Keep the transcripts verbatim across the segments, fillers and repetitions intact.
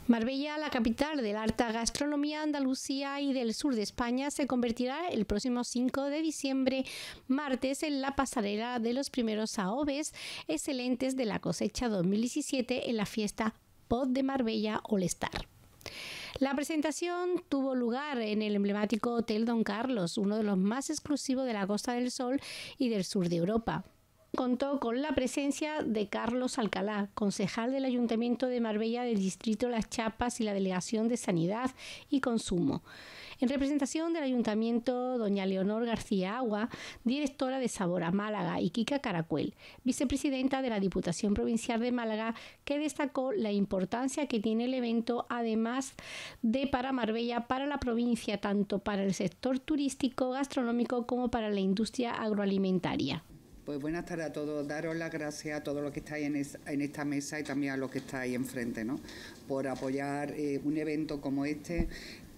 Marbella, la capital de la alta gastronomía Andalucía y del sur de España, se convertirá el próximo cinco de diciembre, martes, en la pasarela de los primeros aobes excelentes de la cosecha dos mil diecisiete en la fiesta Pot de Marbella All Star. La presentación tuvo lugar en el emblemático Hotel Don Carlos, uno de los más exclusivos de la Costa del Sol y del sur de Europa. Contó con la presencia de Carlos Alcalá, concejal del Ayuntamiento de Marbella del Distrito Las Chapas y la Delegación de Sanidad y Consumo. En representación del Ayuntamiento, doña Leonor García Agua, directora de Sabor a Málaga, y Kika Caracuel, vicepresidenta de la Diputación Provincial de Málaga, que destacó la importancia que tiene el evento, además de para Marbella, para la provincia, tanto para el sector turístico, gastronómico, como para la industria agroalimentaria. Pues buenas tardes a todos, daros las gracias a todos los que estáis en, es, en esta mesa y también a los que estáis enfrente, ¿no?, por apoyar eh, un evento como este,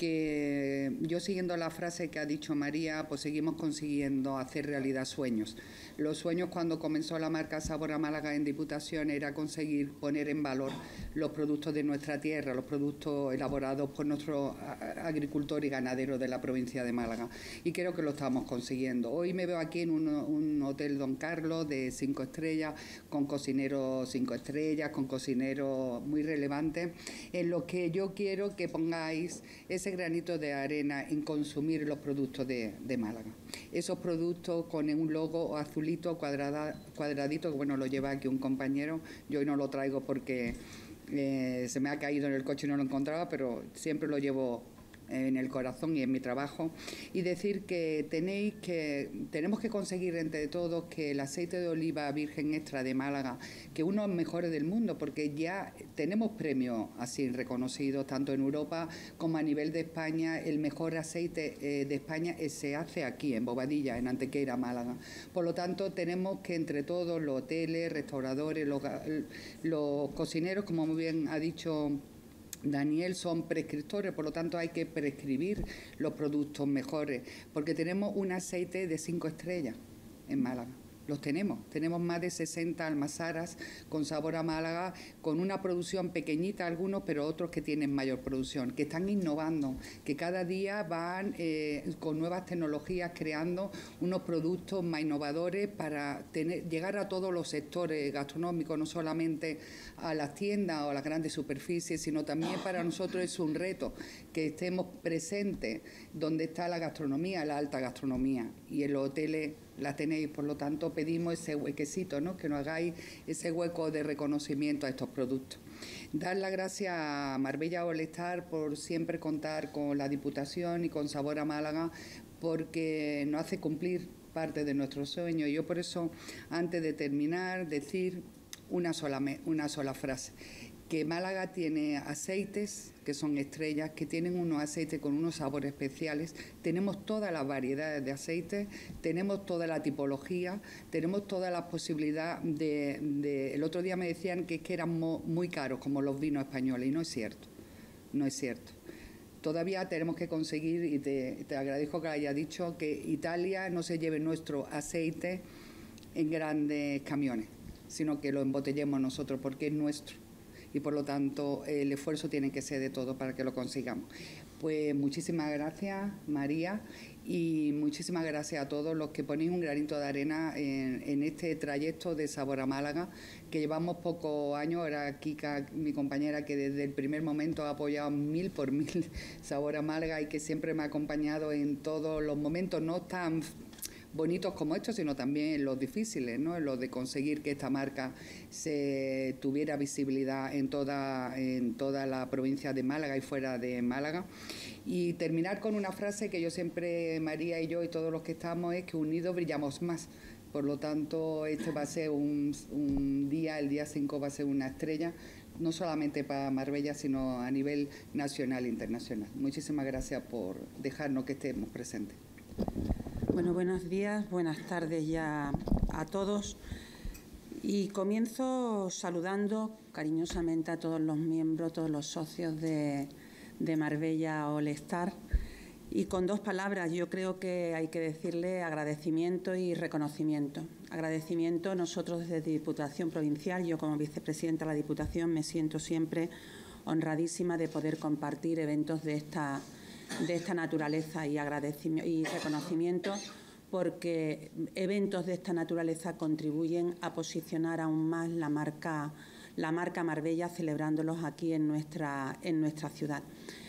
que yo, siguiendo la frase que ha dicho María, pues seguimos consiguiendo hacer realidad sueños. Los sueños, cuando comenzó la marca Sabor a Málaga en Diputación, era conseguir poner en valor los productos de nuestra tierra, los productos elaborados por nuestros agricultores y ganaderos de la provincia de Málaga, y creo que lo estamos consiguiendo. Hoy me veo aquí en un, un Hotel Don Carlos de cinco estrellas, con cocineros cinco estrellas, con cocineros muy relevantes, en los que yo quiero que pongáis ese granito de arena en consumir los productos de, de Málaga. Esos productos con un logo azulito, cuadrada, cuadradito, que bueno, lo lleva aquí un compañero, yo hoy no lo traigo porque eh, se me ha caído en el coche y no lo encontraba, pero siempre lo llevo en el corazón y en mi trabajo, y decir que tenéis que tenemos que conseguir entre todos que el aceite de oliva virgen extra de Málaga, que uno de los mejores del mundo, porque ya tenemos premios así reconocidos tanto en Europa como a nivel de España. El mejor aceite eh, de España eh, se hace aquí en Bobadilla, en Antequera, Málaga. Por lo tanto, tenemos que entre todos, los hoteles, restauradores, los, los cocineros, como muy bien ha dicho Daniel, son prescriptores, por lo tanto hay que prescribir los productos mejores, porque tenemos un aceite de cinco estrellas en Málaga. Los tenemos, tenemos más de sesenta almazaras con sabor a Málaga, con una producción pequeñita algunos, pero otros que tienen mayor producción, que están innovando, que cada día van eh, con nuevas tecnologías creando unos productos más innovadores para tener, llegar a todos los sectores gastronómicos, no solamente a las tiendas o a las grandes superficies, sino también para nosotros es un reto que estemos presentes donde está la gastronomía, la alta gastronomía, y en los hoteles la tenéis. Por lo tanto, pedimos ese huequecito, ¿no?, que nos hagáis ese hueco de reconocimiento a estos productos. Dar las gracias a Marbella All Star por siempre contar con la Diputación y con Sabor a Málaga, porque nos hace cumplir parte de nuestro sueño. Y yo por eso, antes de terminar, decir una sola, una sola frase: que Málaga tiene aceites que son estrellas, que tienen unos aceites con unos sabores especiales. Tenemos todas las variedades de aceites, tenemos toda la tipología, tenemos toda la posibilidad de, de... El otro día me decían que, que eran muy caros como los vinos españoles, y no es cierto, no es cierto. Todavía tenemos que conseguir, y te, te agradezco que haya dicho, que Italia no se lleve nuestro aceite en grandes camiones, sino que lo embotellemos nosotros, porque es nuestro. Y por lo tanto el esfuerzo tiene que ser de todo para que lo consigamos. Pues muchísimas gracias, María, y muchísimas gracias a todos los que ponéis un granito de arena en, en este trayecto de Sabor a Málaga, que llevamos pocos años. Ahora Kika, mi compañera, que desde el primer momento ha apoyado mil por mil Sabor a Málaga y que siempre me ha acompañado en todos los momentos, no tan bonitos como estos, sino también los difíciles, ¿no?, los de conseguir que esta marca se tuviera visibilidad en toda, en toda la provincia de Málaga y fuera de Málaga. Y terminar con una frase que yo siempre, María y yo y todos los que estamos, es que unidos brillamos más. Por lo tanto, este va a ser un, un día, el día cinco va a ser una estrella, no solamente para Marbella, sino a nivel nacional e internacional. Muchísimas gracias por dejarnos que estemos presentes. Bueno, buenos días, buenas tardes ya a todos. Y comienzo saludando cariñosamente a todos los miembros, todos los socios de, de Marbella All Star. Y con dos palabras, yo creo que hay que decirle agradecimiento y reconocimiento. Agradecimiento, nosotros desde Diputación Provincial, yo como vicepresidenta de la Diputación me siento siempre honradísima de poder compartir eventos de esta, de esta naturaleza y, agradecimiento, y reconocimiento, porque eventos de esta naturaleza contribuyen a posicionar aún más la marca, la marca Marbella, celebrándolos aquí en nuestra, en nuestra ciudad.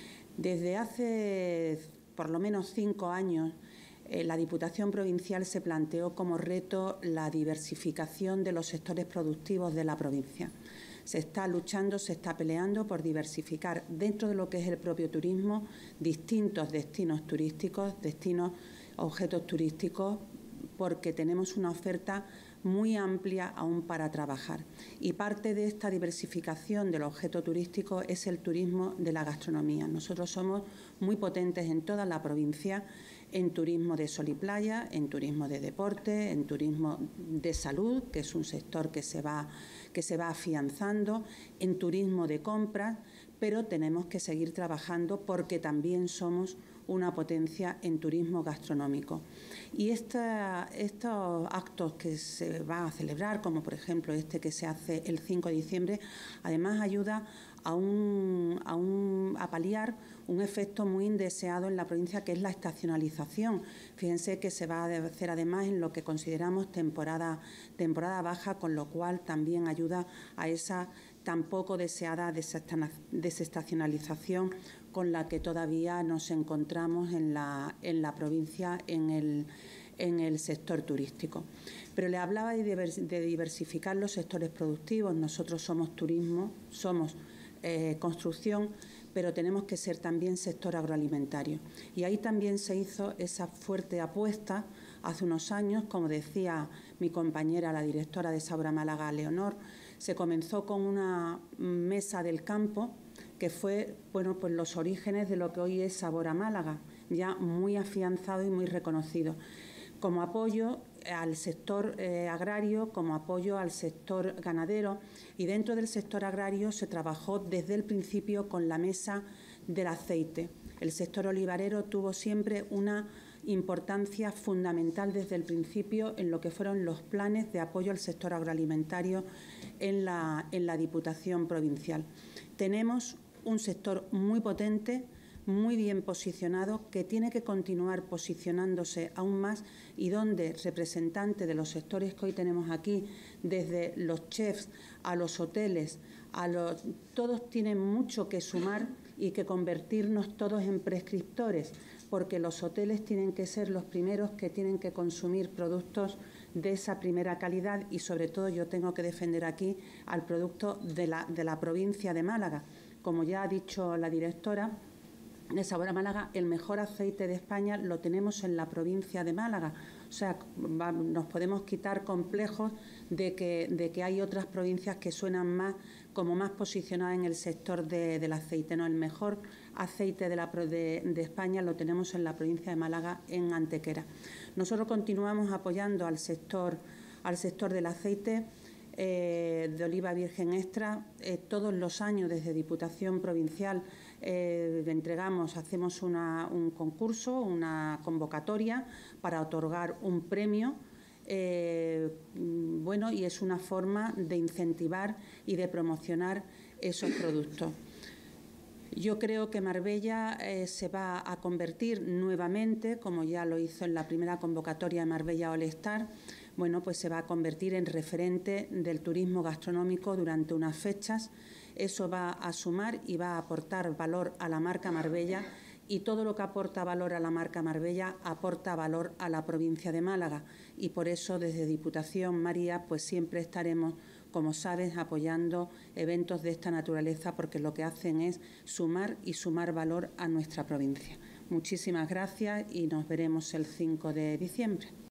Desde hace por lo menos cinco años, eh, la Diputación Provincial se planteó como reto la diversificación de los sectores productivos de la provincia. Se está luchando, se está peleando por diversificar dentro de lo que es el propio turismo distintos destinos turísticos, destinos, objetos turísticos, porque tenemos una oferta muy amplia aún para trabajar. Y parte de esta diversificación del objeto turístico es el turismo de la gastronomía. Nosotros somos muy potentes en toda la provincia en turismo de sol y playa, en turismo de deporte, en turismo de salud, que es un sector que se va, que se va afianzando, en turismo de compras, pero tenemos que seguir trabajando porque también somos una potencia en turismo gastronómico. Y esta, estos actos que se van a celebrar, como por ejemplo este que se hace el cinco de diciembre, además ayuda a, un, a, un, a paliar un efecto muy indeseado en la provincia, que es la estacionalización. Fíjense que se va a hacer además en lo que consideramos temporada, temporada baja, con lo cual también ayuda a esa tan poco deseada desestacionalización con la que todavía nos encontramos en la, en la provincia en el, en el sector turístico. Pero le hablaba de diversificar los sectores productivos. Nosotros somos turismo, somos eh, construcción, pero tenemos que ser también sector agroalimentario. Y ahí también se hizo esa fuerte apuesta hace unos años, como decía mi compañera, la directora de Sabor a Málaga, Leonor. Se comenzó con una mesa del campo que fue, bueno, pues los orígenes de lo que hoy es Sabor a Málaga, ya muy afianzado y muy reconocido, como apoyo al sector eh, agrario, como apoyo al sector ganadero, y dentro del sector agrario se trabajó desde el principio con la mesa del aceite. El sector olivarero tuvo siempre una importancia fundamental desde el principio en lo que fueron los planes de apoyo al sector agroalimentario en la, en la Diputación Provincial. Tenemos un sector muy potente, muy bien posicionado, que tiene que continuar posicionándose aún más, y donde representantes de los sectores que hoy tenemos aquí, desde los chefs a los hoteles, a los, todos tienen mucho que sumar y que convertirnos todos en prescriptores, porque los hoteles tienen que ser los primeros que tienen que consumir productos de esa primera calidad, y sobre todo yo tengo que defender aquí al producto de la, de la provincia de Málaga. Como ya ha dicho la directora de Sabor a Málaga, el mejor aceite de España lo tenemos en la provincia de Málaga. O sea, va, nos podemos quitar complejos de que, de que hay otras provincias que suenan más como más posicionadas en el sector de, del aceite. No, el mejor aceite de, la, de, de España lo tenemos en la provincia de Málaga, en Antequera. Nosotros continuamos apoyando al sector, al sector del aceite eh, de oliva virgen extra. Eh, todos los años desde Diputación Provincial eh, entregamos, hacemos una, un concurso, una convocatoria para otorgar un premio. Eh, bueno, y es una forma de incentivar y de promocionar esos productos. Yo creo que Marbella eh, se va a convertir nuevamente, como ya lo hizo en la primera convocatoria de Marbella All Star, bueno, pues se va a convertir en referente del turismo gastronómico durante unas fechas. Eso va a sumar y va a aportar valor a la marca Marbella, y todo lo que aporta valor a la marca Marbella aporta valor a la provincia de Málaga, y por eso desde Diputación, María, pues siempre estaremos, como sabes, apoyando eventos de esta naturaleza, porque lo que hacen es sumar y sumar valor a nuestra provincia. Muchísimas gracias y nos veremos el cinco de diciembre.